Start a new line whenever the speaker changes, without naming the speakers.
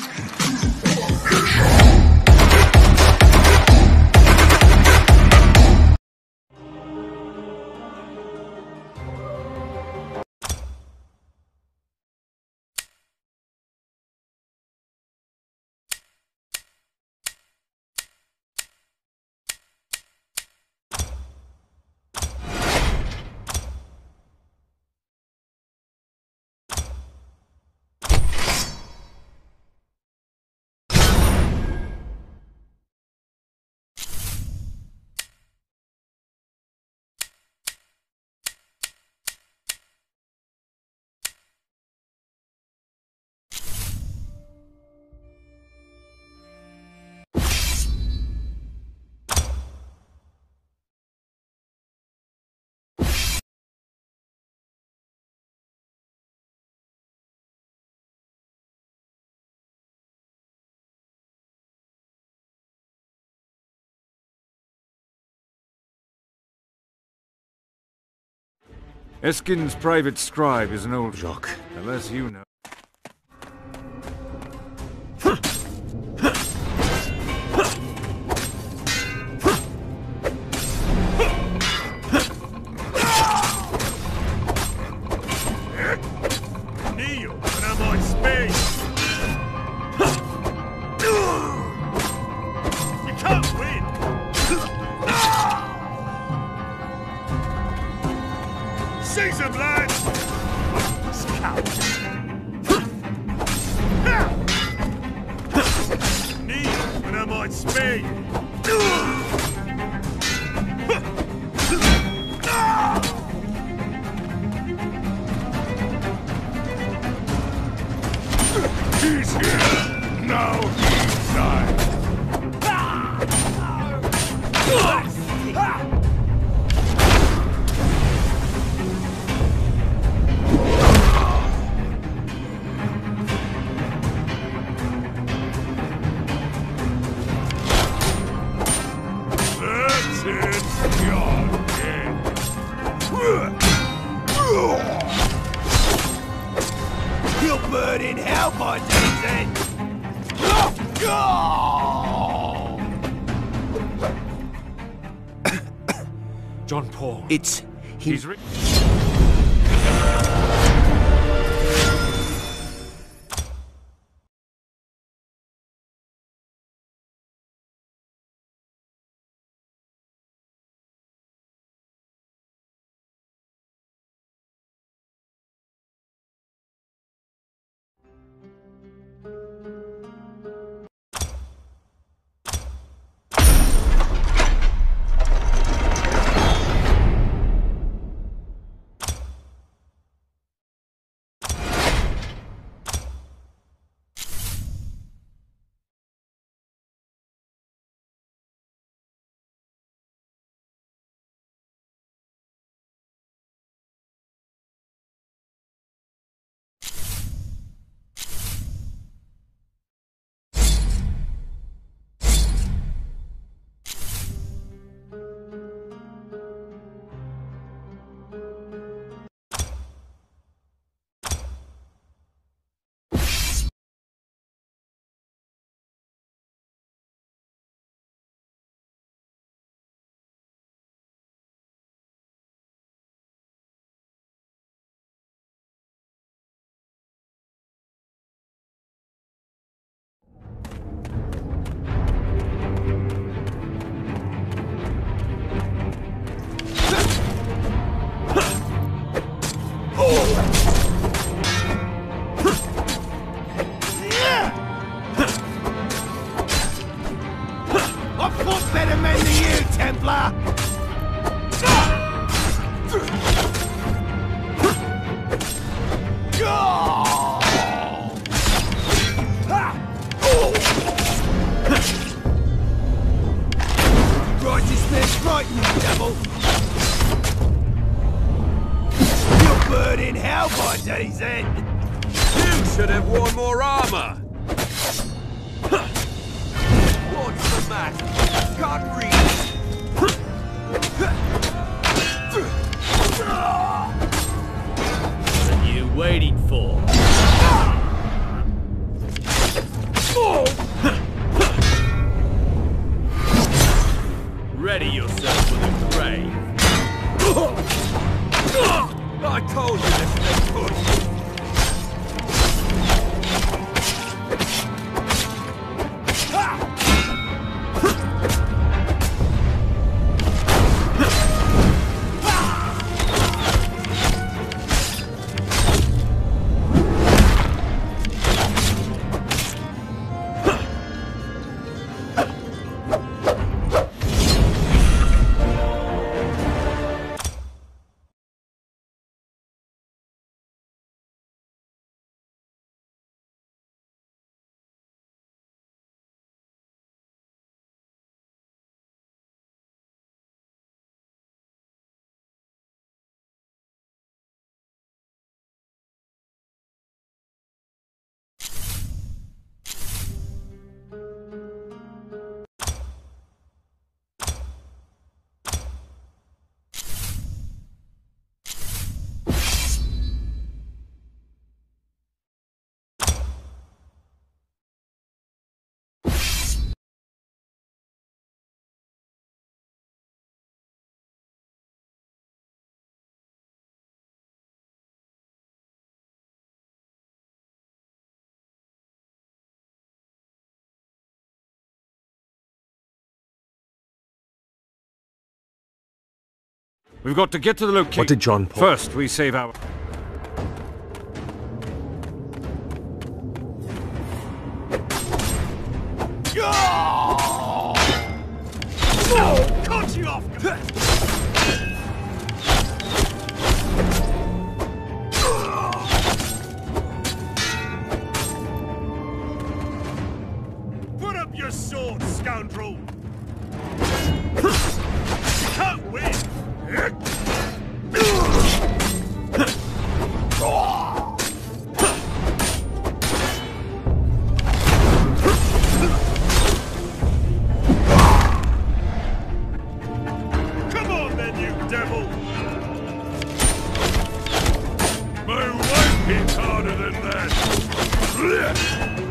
Eskin's private scribe is an old
Jock.
Unless you know.
Kneel, and I might speak. You can't win. Seize him, lads! Scout! Kneel, and I might speak. He's here! Now he's died! That's it! You're dead! You'll burn in hell, my Daisy!
John Paul.
It's him.
He's
I've fought better men than you, Templar! Righteousness, right, you devil! You'll burn in hell by day's end!
You should have worn more armor! What's the matter? Can't read! What are you waiting for?
We've got to get to the location.
What did John Paul...
First, we save our...
Cut you off! Put up your sword, scoundrel! You can't win! Come on then, you devil! My wife hits harder than that!